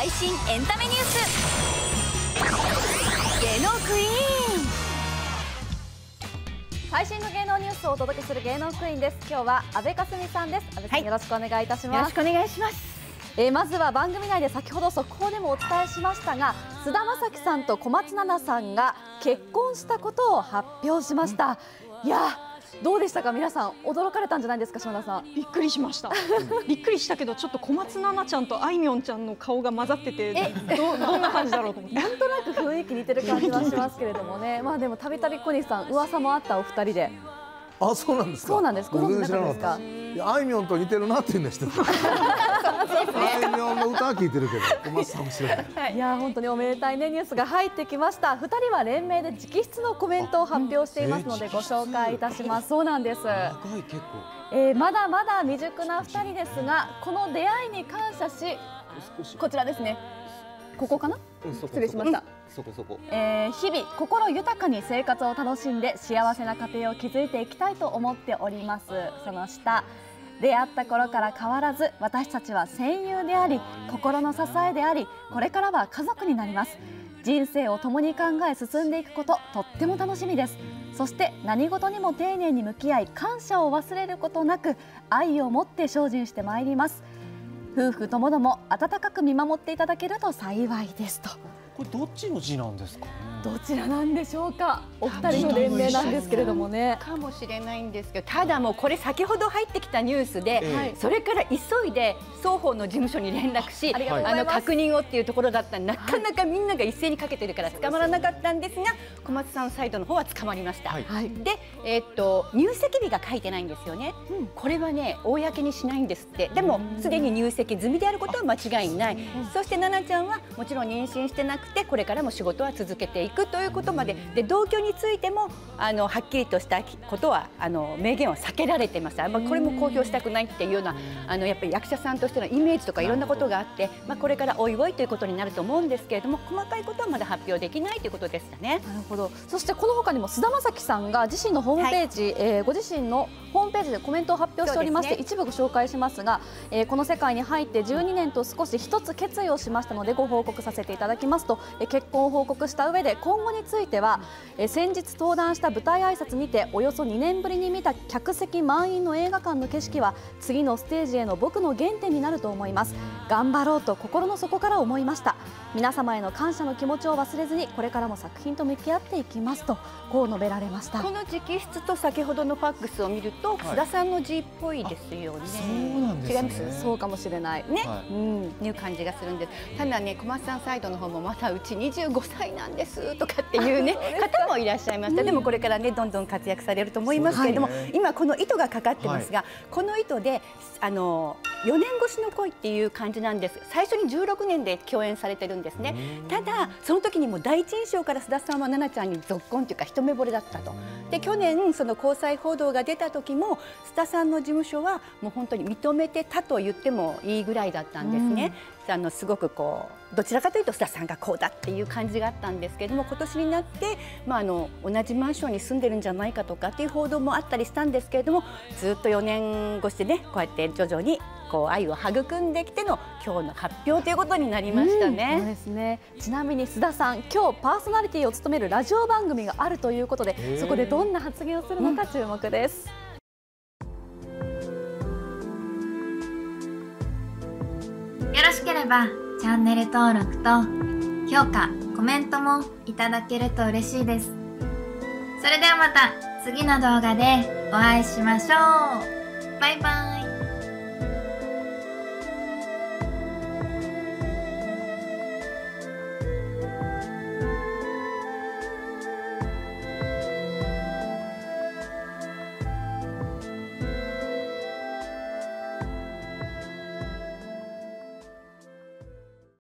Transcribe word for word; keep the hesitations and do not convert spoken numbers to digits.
最新エンタメニュース、芸能クイーン。最新の芸能ニュースをお届けする芸能クイーンです。今日は阿部かすみさんです。阿部さん、はい、よろしくお願いいたします。 よろしくお願いします。 えー、まずは番組内で先ほど速報でもお伝えしましたが、菅田将暉さんと小松菜奈さんが結婚したことを発表しました。うん、いやどうでしたか、皆さん驚かれたんじゃないですか。島田さん、 びっくりしました。びっくりしたけど、ちょっと小松菜奈ちゃんとあいみょんちゃんの顔が混ざってて、ど, どんな感じだろうと思って。 なんとなく雰囲気似てる感じはしますけれどもね。まあでもたびたび小西さん噂もあったお二人で。 あ、そうなんですか。 そうなんです。ご存知なかったですか。 いや、あいみょんと似てるなっていうのは知ってた。あいみょんの歌は聞いてるけど、小松さんも知らない。 いや、本当におめでたいねニュースが入ってきました。ふたりは連名で直筆のコメントを発表していますので、ご紹介いたします。そうなんです。長い、結構。えー、まだまだ未熟なふたりですが、この出会いに感謝し、こちらですね。ここかな。失礼しました。そこそこ。えー、日々心豊かに生活を楽しんで幸せな家庭を築いていきたいと思っております。その下、出会った頃から変わらず私たちは戦友であり心の支えであり、これからは家族になります。人生を共に考え進んでいくこと、とっても楽しみです。そして何事にも丁寧に向き合い感謝を忘れることなく愛を持って精進してまいります。夫婦ともども温かく見守っていただけると幸いですと。 これどっちの字なんですかね。 どちらなんでしょうか。お二人の連名なんですけれどもね。 かもしれないんですけど、ただもうこれ先ほど入ってきたニュースで、ええ、それから急いで双方の事務所に連絡し、あの確認をっていうところだったら、なかなかみんなが一斉にかけてるから捕まらなかったんですが、小松さんサイドの方は捕まりました。はい、で、えー、っと入籍日が書いてないんですよね。うん、これはね公にしないんですって。でもすでに入籍済みであることは間違いない。そして奈々ちゃんはもちろん妊娠してなくて、これからも仕事は続けていくということまで、で同居についてもあのはっきりとしたことはあの明言は避けられてました。まあ、これも公表したくないっていうようなあのやっぱり役者さんとしてのイメージとかいろんなことがあって、まあ、これからおいおいということになると思うんですけれども、細かいことはまだ発表できないということでしたね。 なるほど。そしてこの他にも菅田将暉さんが自身のホームページ、はい、えー、ご自身のホームページでコメントを発表しておりまして、ね、一部ご紹介しますが、えー、この世界に入ってじゅうにねんと少し一つ決意をしましたのでご報告させていただきますと、えー、結婚を報告した上で今後については、えー、先日登壇した舞台挨拶にておよそにねんぶりに見た客席満員の映画館の景色は次のステージへの僕の原点になると思います。頑張ろうと心の底から思いました。皆様への感謝の気持ちを忘れずにこれからも作品と向き合っていきますと、こう述べられました。 この直筆と先ほどのファックスを見ると、須田さんの字っぽいですよね。 そうなんですね。 違います。 そうかもしれないね、はい、うん、いう感じがするんです。ただね、小松さんサイドの方もまだうちにじゅうごさいなんですとかっていうね方もいらっしゃいました。でもこれからねどんどん活躍されると思いますけれども、はい、今この糸がかかってますが、はい、この糸であのよねん越しの恋っていう感じなんです。最初にじゅうろくねんで共演されてるんですね。ただその時にも第一印象から須田さんは奈々ちゃんにぞっこんというか一目惚れだったと。で去年その交際報道が出た時も須田さんの事務所はもう本当に認めてたと言ってもいいぐらいだったんですね。あのすごくこうどちらかというと須田さんがこうだっていう感じがあったんですけれども、今年になって、まあ、あの同じマンションに住んでるんじゃないかとかっていう報道もあったりしたんですけれども、ずっとよねん越しでねこうやって徐々にこう愛を育んできての今日の発表ということになりましたね。 そうですね。ちなみに須田さん、今日パーソナリティを務めるラジオ番組があるということで、そこでどんな発言をするのか注目です。 よろしければチャンネル登録と評価、コメントもいただけると嬉しいです。それではまた次の動画でお会いしましょう。バイバイ。